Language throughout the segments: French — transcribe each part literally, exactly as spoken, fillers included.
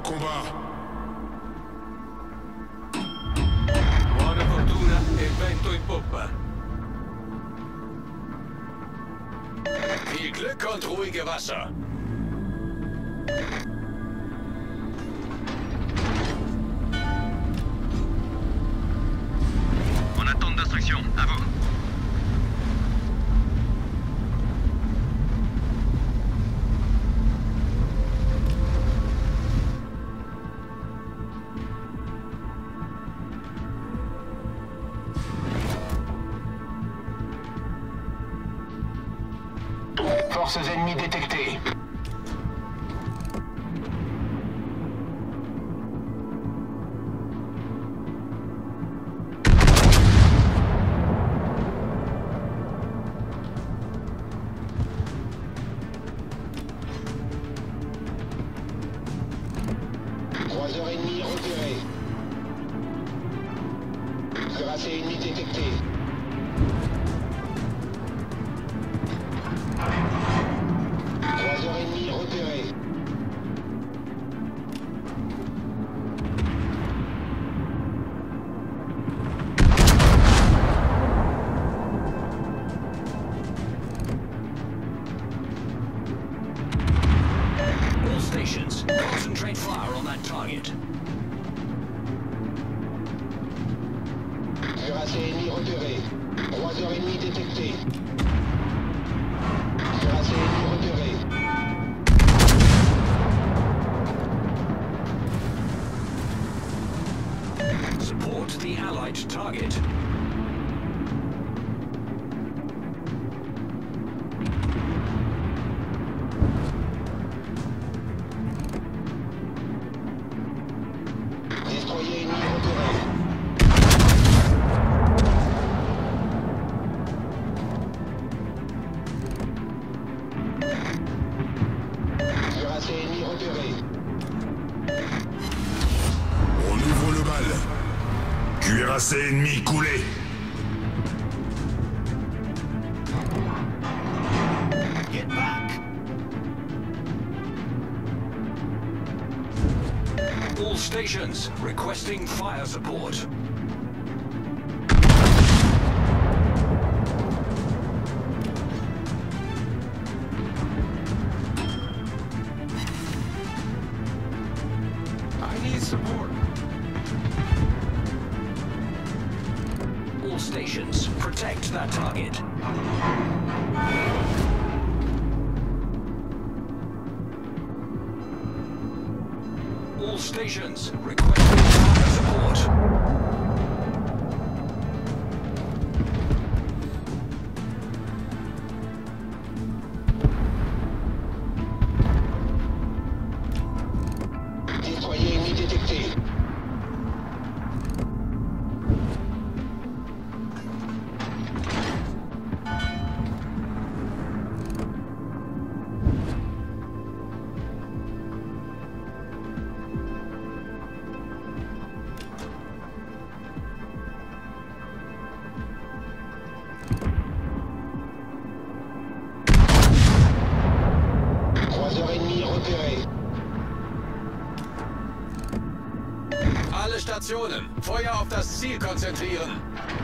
combat. Buona fortuna e vento in poppa. Viel Glück und ruhige Wasser. On attend d'instruction. À vous. Forces ennemies détectées. Croiseur ennemi repéré. Cuirassé ennemi détecté. Croiseur ennemi repéré. All stations, concentrate fire on that target. Cuirassé ennemi repéré. Croiseur ennemi détecté. Cuirassé ennemi repéré. Support the Allied target. Destroyer ennemi repéré. Cuirassé ennemi repéré. On ouvre le bal. Cuirassé ennemi coulé. Get back! All stations, requesting fire support. I need support. All stations, protect that target. All stations, requesting fire support. Destroyer ennemi détecté. Croiseur ennemi repéré. Alle Stationen, Feuer auf das Ziel konzentrieren.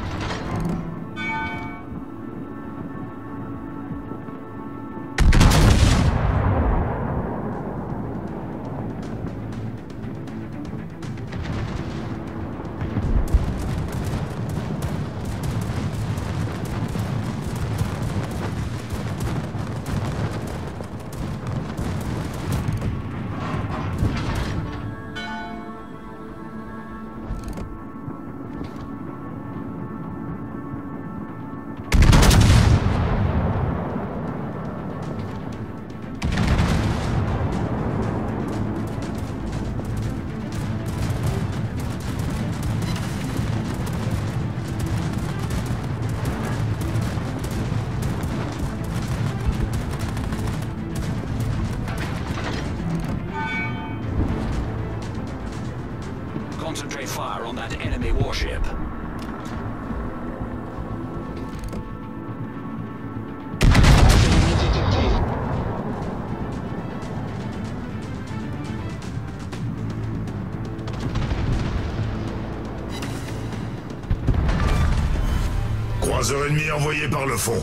Concentrate fire on that enemy warship. Ennemi détecté. Croiseur ennemi envoyé par le fond.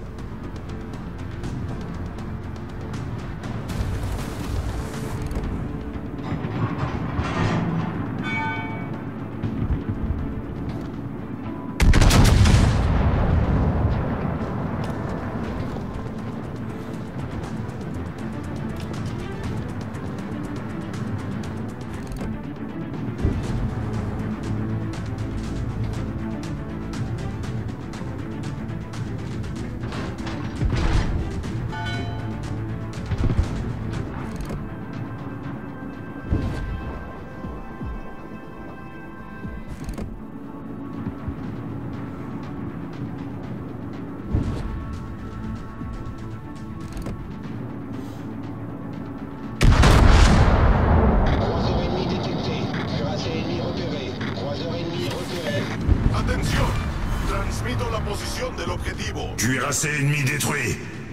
Cuirassé ennemi détruit.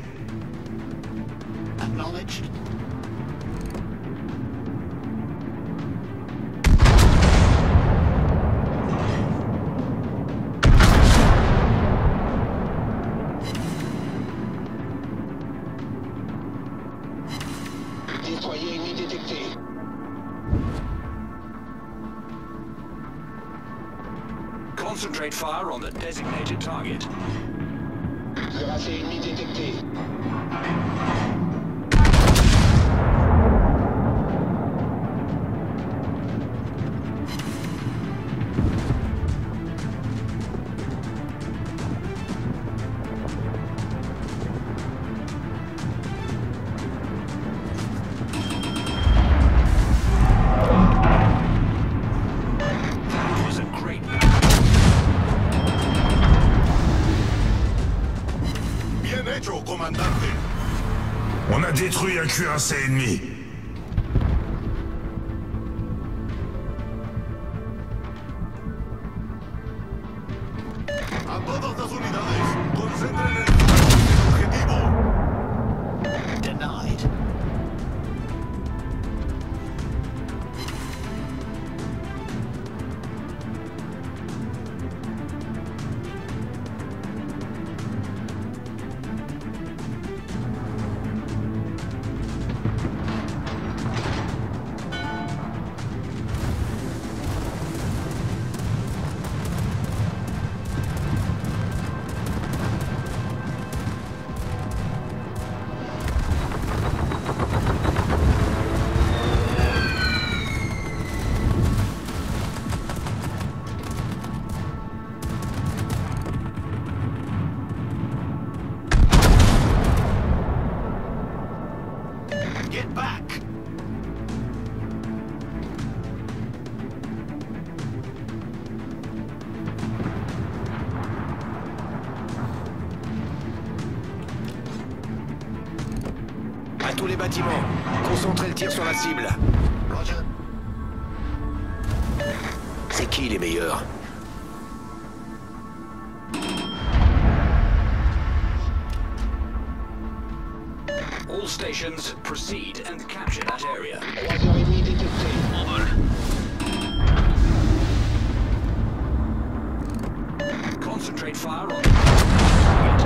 Acknowledged. Destroyer ennemi détecté. Concentrate fire on the designated target. Cuirassé ennemi détecté. That was a great Bien hecho, comandante. On a détruit un cuirassé ennemi. A todas las unidades, concentren el objetivo. Denied. Get back! À tous les bâtiments, concentrez le tir sur la cible. Roger. C'est qui les meilleurs? All stations, proceed and capture that area. Croiseur ennemi détecté. En vol. Concentrate fire on the target.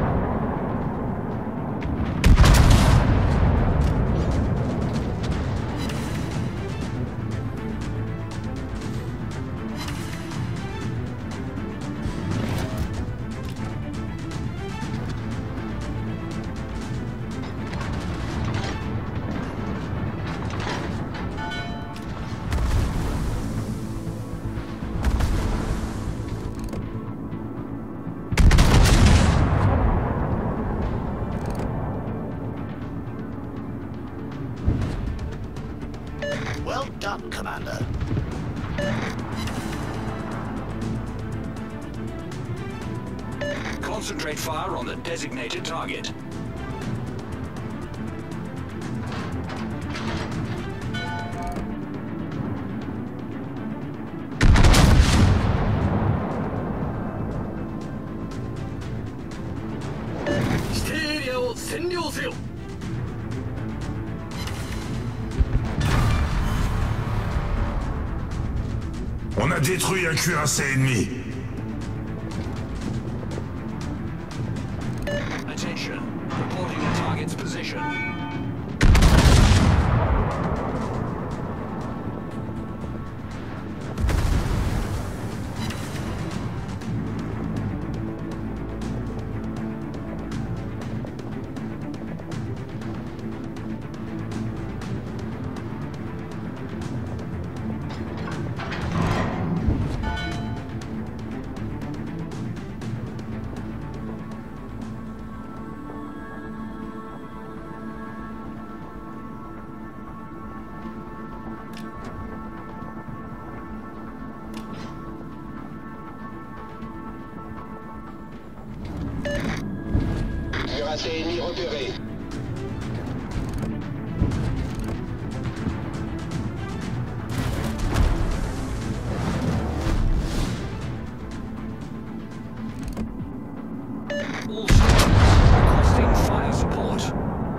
Well done, Commander. Concentrate fire on the designated target. On a détruit un cuirassé ennemi. position. Cuirassé ennemi repéré. All stations requesting fire support.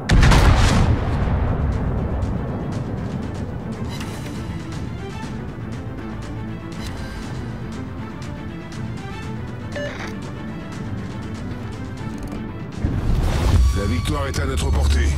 La victoire est à notre portée.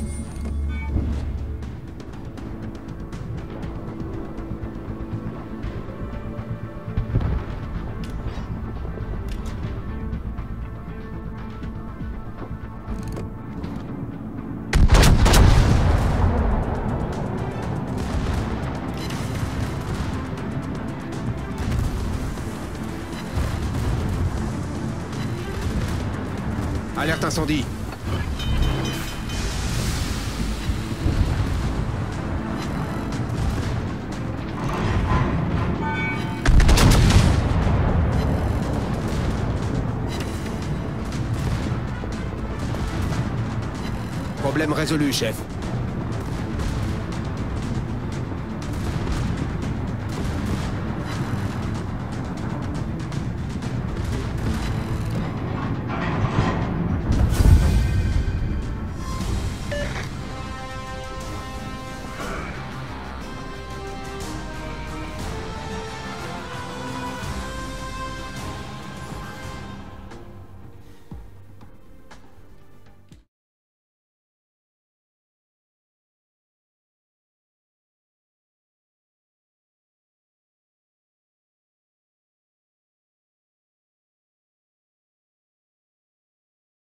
Alerte incendie. Problème résolu, chef.